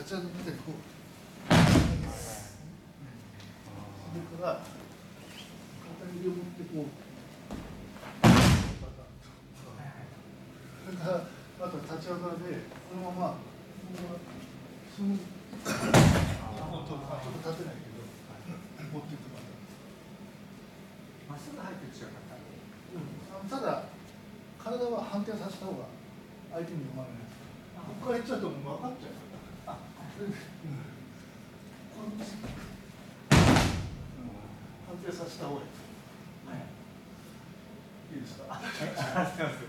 ち上がってこう。それから片襟を持ってこう。それからあと立ち技でこのままそのちょっと立てないけど持っていくまっすぐ入って強かった。 ただ体は反転させた方が相手に読まれない。ここからいっちゃうともう分かっちゃう。反転させた方がいい。いいですか。